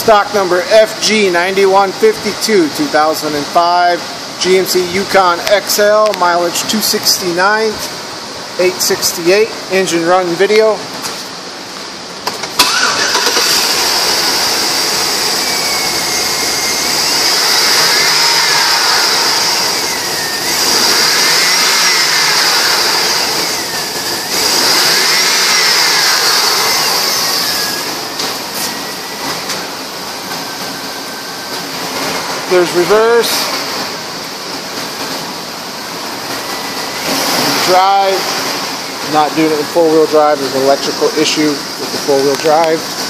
Stock number FG9152, 2005, GMC Yukon XL, mileage 269, 868, engine run video. There's reverse, drive, not doing it in four-wheel drive. There's an electrical issue with the four-wheel drive.